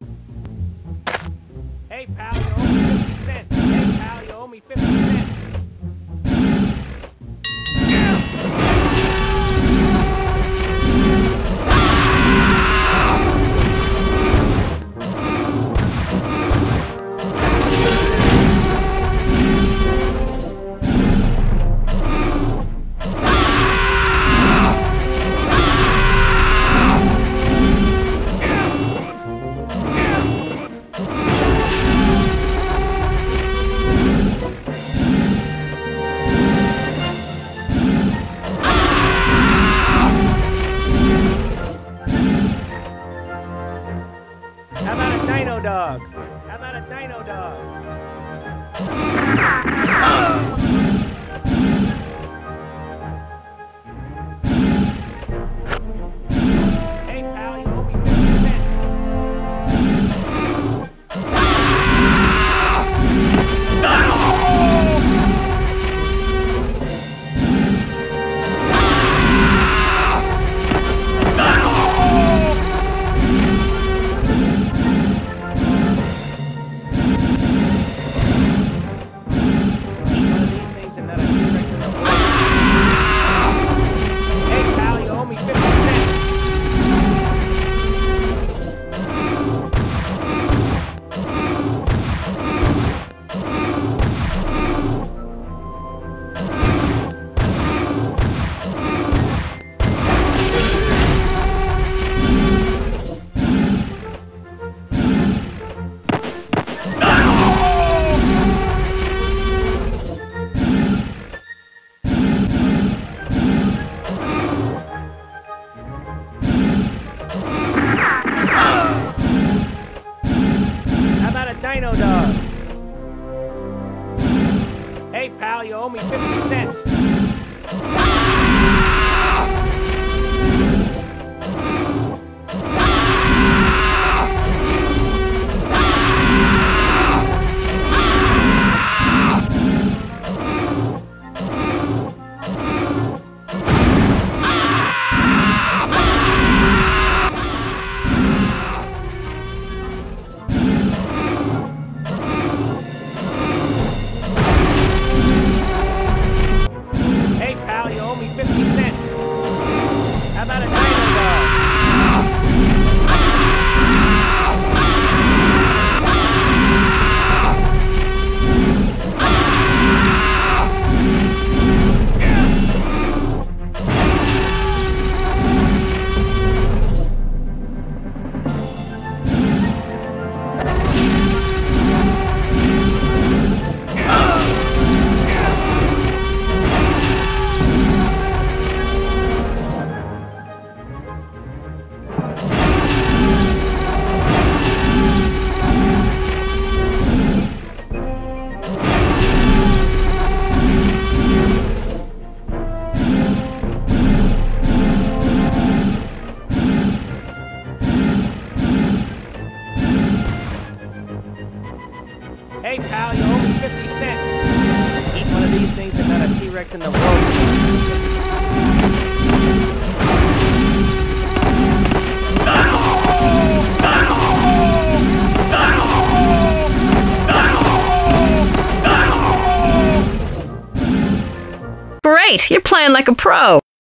Hey, pal, you owe me 50 cents. Hey, pal, you owe me 50 cents. How about a dino dog? How about a dino dog? Hey, pal, you owe me 50 cents. Dino dog. Hey, pal, you owe me 50 cents. How about a dino dog? Hey, pal, you owe me 50 cents. Eat one of these things and not a T-Rex in the world. Great! You're playing like a pro.